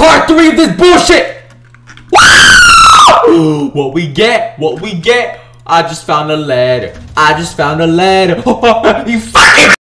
part 3 of this bullshit. What we get? What we get? I just found a letter. I just found a letter. You fucking